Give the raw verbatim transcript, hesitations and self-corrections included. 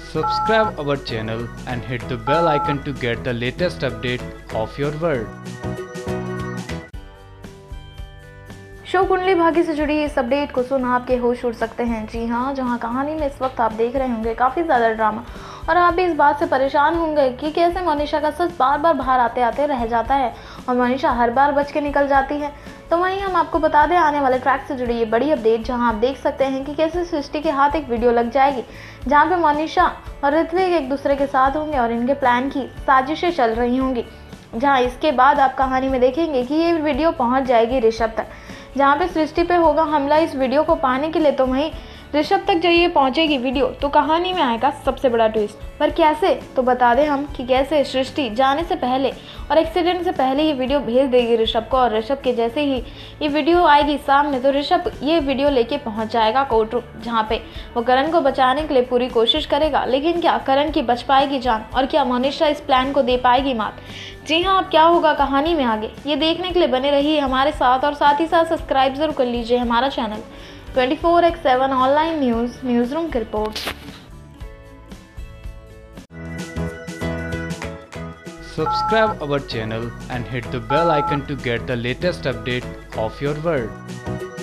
Subscribe our channel and hit the bell icon to get the latest update of your world. Show Kundali Bhagya से जुड़ी इस update को सुन आपके होश उड़ सकते हैं। जी हाँ, जहाँ कहानी में इस वक्त आप देख रहे होंगे काफ़ी ज़्यादा ड्रामा और आप भी इस बात से परेशान होंगे कि कैसे मोनिशा का सच बार बार बाहर आते आते रह जाता है और मोनिशा हर बार बच के निकल जाती है। तो वहीं हम आपको बता दें आने वाले ट्रैक से जुड़ी ये बड़ी अपडेट, जहां आप देख सकते हैं कि कैसे सृष्टि के हाथ एक वीडियो लग जाएगी जहां पे मोनिशा और ऋत्विक एक दूसरे के साथ होंगे और इनके प्लान की साजिशें चल रही होंगी। जहां इसके बाद आप कहानी में देखेंगे कि ये वीडियो पहुंच जाएगी ऋषभ तक, जहाँ पे सृष्टि पे होगा हमला इस वीडियो को पाने के लिए। तो वहीं ऋषभ तक जब ये पहुंचेगी वीडियो तो कहानी में आएगा सबसे बड़ा ट्विस्ट। पर कैसे, तो बता दें हम कि कैसे सृष्टि जाने से पहले और एक्सीडेंट से पहले ये वीडियो भेज देगी ऋषभ को, और ऋषभ के जैसे ही ये वीडियो आएगी सामने तो ऋषभ ये वीडियो लेके पहुंच जाएगा कोर्ट रूम, जहाँ पे वो करण को बचाने के लिए पूरी कोशिश करेगा। लेकिन क्या करण की बच पाएगी जान, और क्या मोनिशा इस प्लान को दे पाएगी मात? जी हाँ, अब क्या होगा कहानी में आगे, ये देखने के लिए बने रहिए हमारे साथ और साथ ही साथ सब्सक्राइब जरूर कर लीजिए हमारा channel twenty four by seven online news news room की रिपोर्ट। Subscribe our channel and hit the bell icon to get the latest update of your world.